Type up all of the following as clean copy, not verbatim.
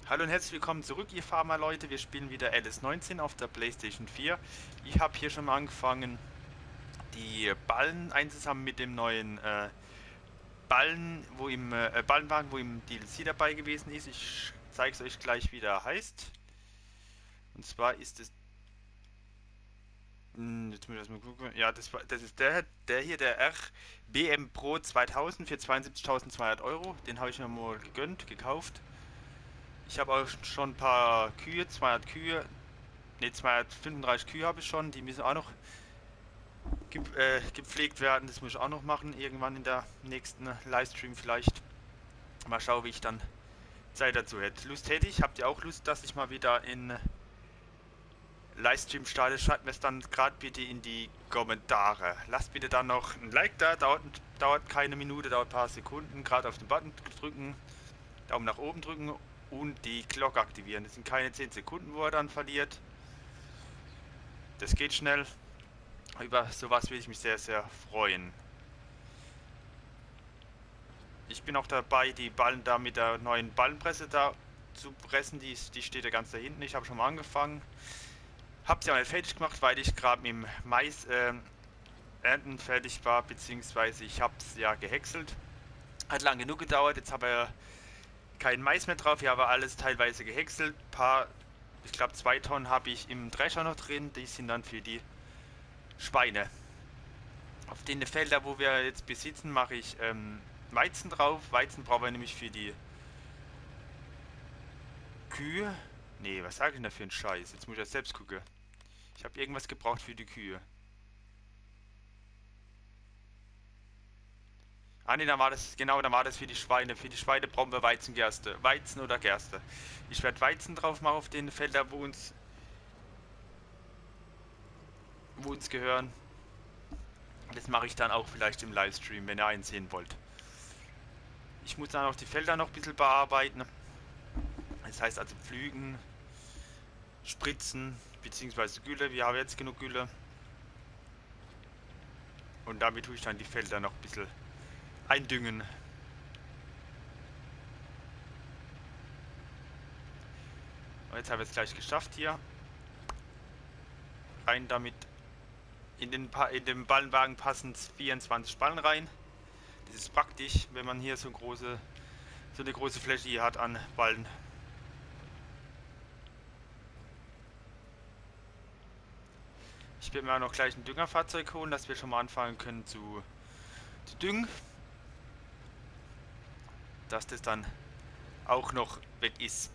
Hallo und herzlich willkommen zurück, ihr Farmer-Leute. Wir spielen wieder LS19 auf der PlayStation 4. Ich habe hier schon mal angefangen, die Ballen einzusammeln mit dem neuen Ballenwagen, wo im DLC dabei gewesen ist. Ich zeige es euch gleich, wie der heißt. Und zwar ist es. Jetzt muss ich das mal gucken. Ja, das ist der hier, der RBM Pro 2000 für 72.200 Euro. Den habe ich mir mal gekauft. Ich habe auch schon ein paar Kühe, 200 Kühe. Ne, 235 Kühe habe ich schon, die müssen auch noch gepflegt werden. Das muss ich auch noch machen, irgendwann in der nächsten Livestream vielleicht. Mal schauen, wie ich dann Zeit dazu hätte. Lust hätte ich, habt ihr auch Lust, dass ich mal wieder in Livestream starte? Schreibt mir es dann gerade bitte in die Kommentare. Lasst bitte dann noch ein Like da, dauert keine Minute, dauert ein paar Sekunden. Gerade auf den Button drücken, Daumen nach oben drücken und die Glocke aktivieren. Das sind keine 10 Sekunden, wo er dann verliert. Das geht schnell. Über sowas will ich mich sehr, sehr freuen. Ich bin auch dabei, die Ballen da mit der neuen Ballenpresse da zu pressen. Die steht ja ganz da hinten. Ich habe schon mal angefangen. Habe sie auch nicht fertig gemacht, weil ich gerade mit dem Mais ernten fertig war, beziehungsweise ich habe es ja gehäckselt. Hat lang genug gedauert. Jetzt habe ich keinen Mais mehr drauf. Ich habe alles teilweise gehäckselt. Ich glaube 2 Tonnen habe ich im Drescher noch drin. Die sind dann für die Schweine. Auf den Felder, wo wir jetzt besitzen, mache ich Weizen drauf. Weizen brauchen wir nämlich für die Kühe. Nee, was sage ich denn da für einen Scheiß? Jetzt muss ich ja selbst gucken. Ich habe irgendwas gebraucht für die Kühe. Ah nee, dann war das für die Schweine. Für die Schweine brauchen wir Weizengerste. Weizen oder Gerste. Ich werde Weizen drauf machen auf den Feldern, wo uns gehören. Das mache ich dann auch vielleicht im Livestream, wenn ihr einen sehen wollt. Ich muss dann auch die Felder noch ein bisschen bearbeiten. Das heißt also pflügen, spritzen, beziehungsweise Gülle. Wir haben jetzt genug Gülle. Und damit tue ich dann die Felder noch ein bisschen eindüngen. Und jetzt habe ich es gleich geschafft hier. Rein damit. In den Ballenwagen passen 24 Ballen rein. Das ist praktisch, wenn man hier so eine große Fläche hier hat an Ballen. Ich werde mir auch noch gleich ein Düngerfahrzeug holen, dass wir schon mal anfangen können zu düngen. Dass das dann auch noch weg ist.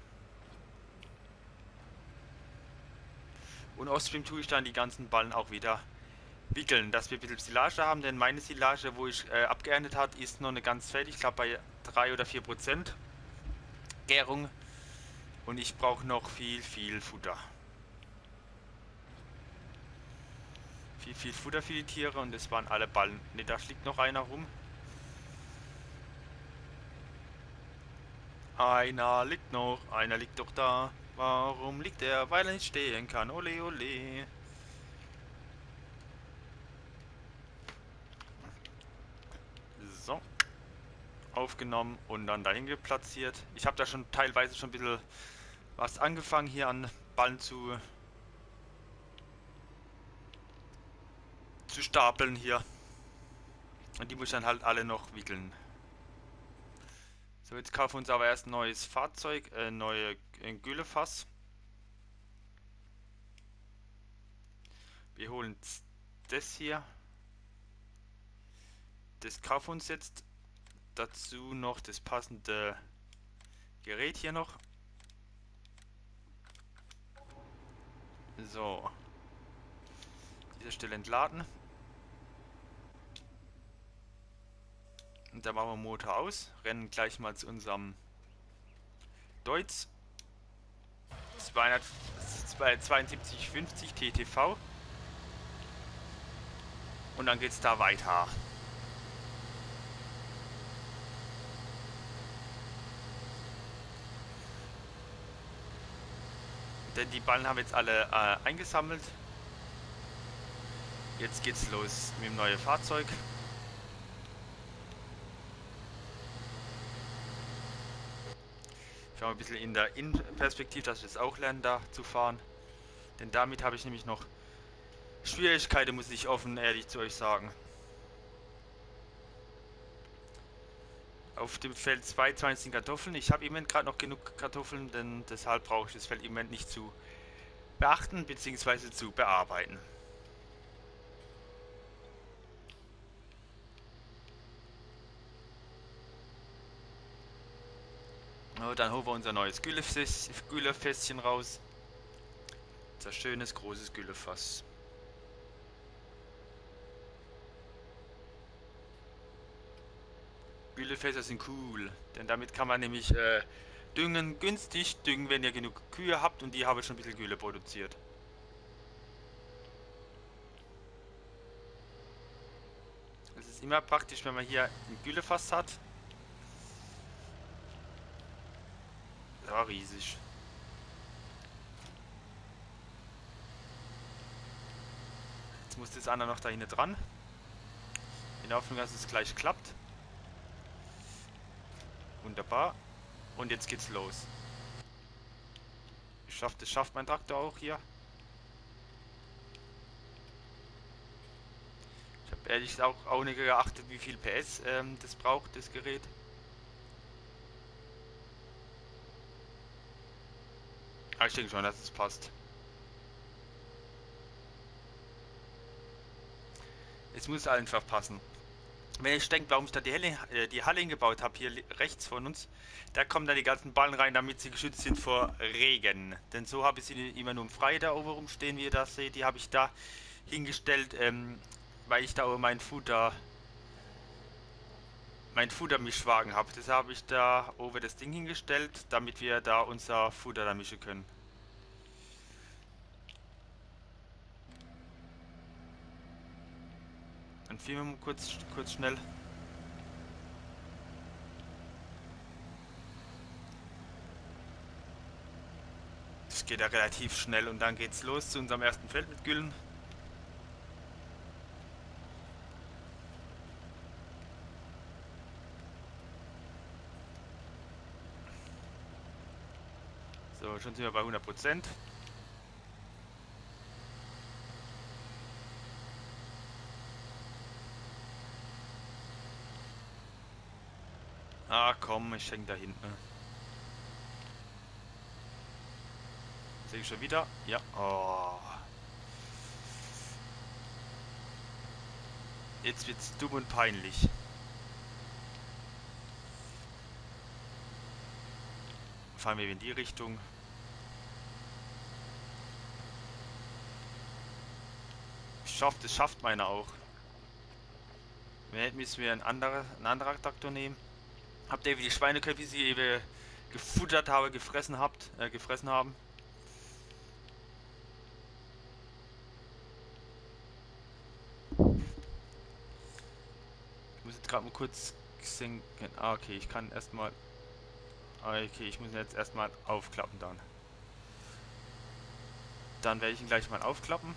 Und außerdem tue ich dann die ganzen Ballen auch wieder wickeln, dass wir ein bisschen Silage haben, denn meine Silage, wo ich abgeerntet habe, ist noch nicht ganz fertig. Ich glaube bei 3 oder 4% Gärung. Und ich brauche noch viel, viel Futter. Viel, viel Futter für die Tiere und das waren alle Ballen. Ne, da fliegt noch einer rum. Einer liegt doch da. Warum liegt er? Weil er nicht stehen kann. Ole, ole. So, aufgenommen und dann dahin geplatziert. Ich habe da schon teilweise schon ein bisschen was angefangen hier an Ballen zu stapeln hier. Und die muss ich dann halt alle noch wickeln. So, jetzt kaufen wir uns aber erst ein neues Fahrzeug, ein Güllefass. Wir holen das hier. Das kaufen wir uns jetzt. Dazu noch das passende Gerät hier noch. So. An dieser Stelle entladen. Und dann machen wir Motor aus. Rennen gleich mal zu unserem Deutz 7250 TTV. Und dann geht's da weiter. Denn die Ballen haben wir jetzt alle eingesammelt. Jetzt geht's los mit dem neuen Fahrzeug. Schau mal ein bisschen in der Innenperspektive, dass ich das auch lerne, da zu fahren. Denn damit habe ich nämlich noch Schwierigkeiten, muss ich offen ehrlich zu euch sagen. Auf dem Feld 22 sind Kartoffeln. Ich habe im Moment gerade noch genug Kartoffeln, denn deshalb brauche ich das Feld im Moment nicht zu beachten bzw. zu bearbeiten. Oh, dann holen wir unser neues Güllefässchen raus. Unser schönes großes Güllefass. Güllefässer sind cool, denn damit kann man nämlich günstig düngen, wenn ihr genug Kühe habt, und die haben schon ein bisschen Gülle produziert. Es ist immer praktisch, wenn man hier ein Güllefass hat. Ja, riesig. Jetzt muss das andere noch da hinten dran. In der Hoffnung, dass es gleich klappt. Wunderbar. Und jetzt geht's los. Das schafft mein Traktor auch hier. Ich habe ehrlich gesagt auch nicht geachtet, wie viel PS das braucht, das Gerät. Aber ich denke schon, dass es passt. Es muss einfach passen. Wenn ich denke, warum ich da die Halle hingebaut habe, hier rechts von uns, da kommen dann die ganzen Ballen rein, damit sie geschützt sind vor Regen. Denn so habe ich sie immer nur im Freien da oben rumstehen, wie ihr das seht. Die habe ich da hingestellt, weil ich da oben mein Futtermischwagen habe. Das habe ich da oben das Ding hingestellt, damit wir da unser Futter da mischen können. Dann filmen wir mal kurz schnell. Das geht ja relativ schnell und dann geht's los zu unserem ersten Feld mit Güllen. So, schon sind wir bei 100%. Ah komm, ich hänge da hinten. Sehe ich schon wieder? Ja. Oh. Jetzt wird's dumm und peinlich. Fahren wir in die Richtung. Das schafft meiner auch. Müssen wir einen anderen Traktor nehmen. Habt ihr wie die Schweineköpfe, die sie eben gefuttert haben, gefressen haben? Ich muss jetzt gerade mal kurz sinken. Ah, okay, ich kann erstmal. Okay, ich muss ihn jetzt erstmal aufklappen dann. Dann werde ich ihn gleich mal aufklappen.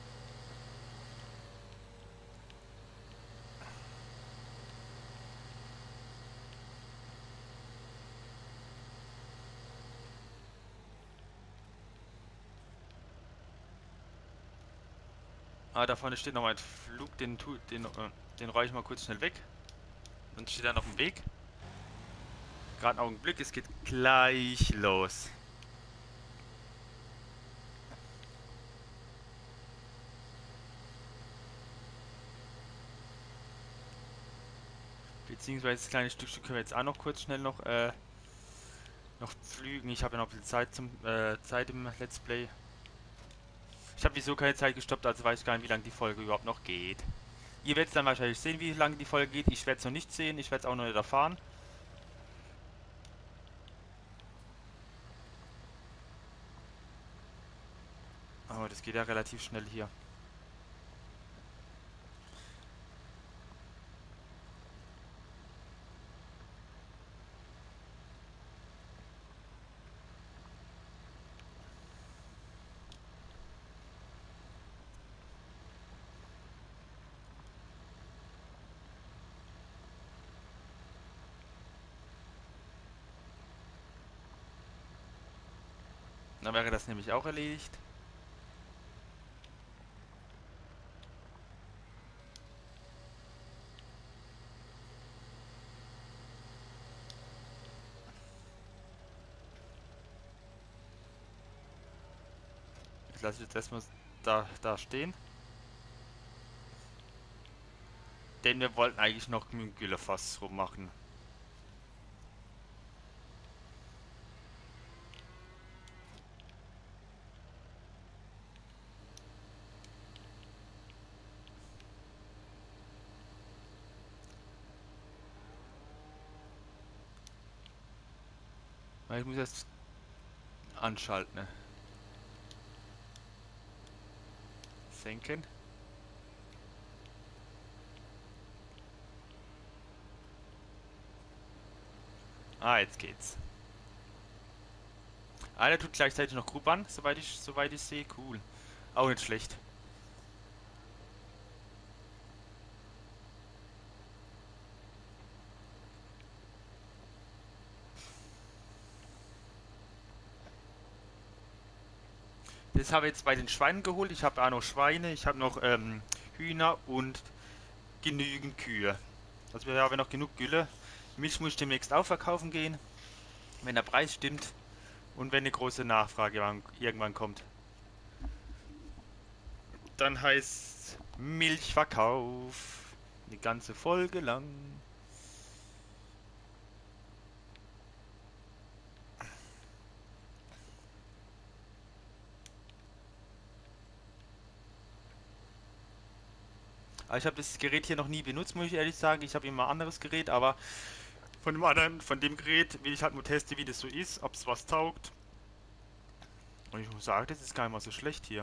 Ah, da vorne steht noch mein Flug, den räume ich mal kurz schnell weg. Dann steht er noch im Weg. Gerade einen Augenblick, es geht gleich los. Beziehungsweise das kleine Stückchen können wir jetzt auch noch kurz schnell noch pflügen. Ich habe ja noch ein bisschen Zeit im Let's Play. Ich habe wieso keine Zeit gestoppt, also weiß ich gar nicht, wie lange die Folge überhaupt noch geht. Ihr werdet dann wahrscheinlich sehen, wie lange die Folge geht. Ich werde es noch nicht sehen, ich werde es auch noch nicht erfahren. Aber das geht ja relativ schnell hier. Dann wäre das nämlich auch erledigt. Ich lasse jetzt erstmal da stehen. Denn wir wollten eigentlich noch mit dem Güllefass rummachen. Weil ich muss jetzt anschalten. Ne? Senken. Ah, jetzt geht's. Ah, der tut gleichzeitig noch Grub an, soweit ich sehe. Cool. Auch nicht schlecht. Das habe ich jetzt bei den Schweinen geholt. Ich habe auch noch Schweine, ich habe noch Hühner und genügend Kühe. Also wir haben noch genug Gülle. Milch muss ich demnächst auch verkaufen gehen, wenn der Preis stimmt und wenn eine große Nachfrage irgendwann kommt. Dann heißt Milchverkauf. Eine ganze Folge lang. Aber ich habe das Gerät hier noch nie benutzt, muss ich ehrlich sagen. Ich habe immer ein anderes Gerät, aber von dem Gerät will ich halt nur testen, wie das so ist, ob es was taugt. Und ich muss sagen, das ist gar nicht mal so schlecht hier.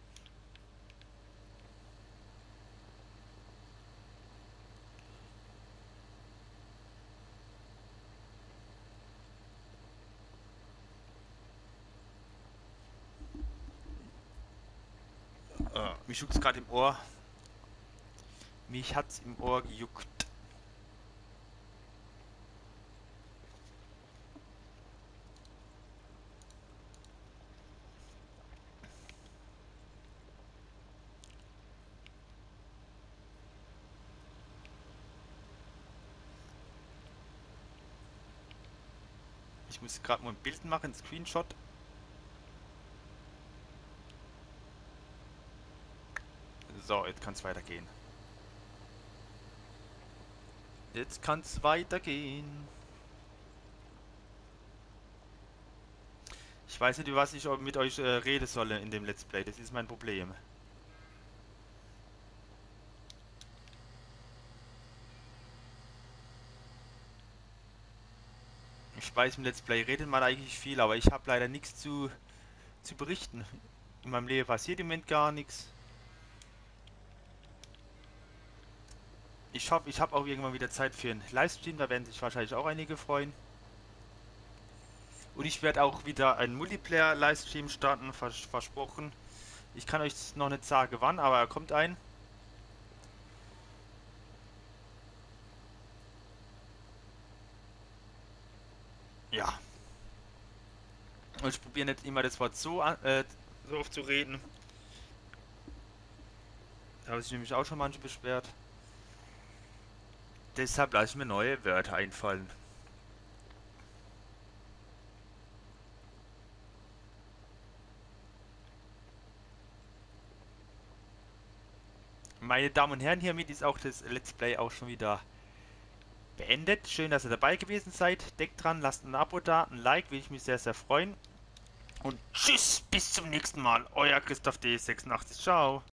Mich juckt es gerade im Ohr. Mich hat's im Ohr gejuckt. Ich muss gerade mal ein Bild machen, ein Screenshot. So, jetzt kann es weitergehen. Jetzt kann es weitergehen. Ich weiß nicht, über was ich mit euch reden soll in dem Let's Play. Das ist mein Problem. Ich weiß, im Let's Play redet man eigentlich viel, aber ich habe leider nichts zu berichten. In meinem Leben passiert im Moment gar nichts. Ich hoffe, ich habe auch irgendwann wieder Zeit für einen Livestream, da werden sich wahrscheinlich auch einige freuen. Und ich werde auch wieder einen Multiplayer-Livestream starten, versprochen. Ich kann euch noch nicht sagen wann, aber er kommt ein. Ja. Und ich probiere nicht immer das Wort so oft zu reden. Da haben sich nämlich auch schon manche beschwert. Deshalb lasse ich mir neue Wörter einfallen. Meine Damen und Herren, hiermit ist auch das Let's Play auch schon wieder beendet. Schön, dass ihr dabei gewesen seid. Denkt dran, lasst ein Abo da, ein Like, würde ich mich sehr, sehr freuen. Und tschüss, bis zum nächsten Mal. Euer Christoph D86. Ciao.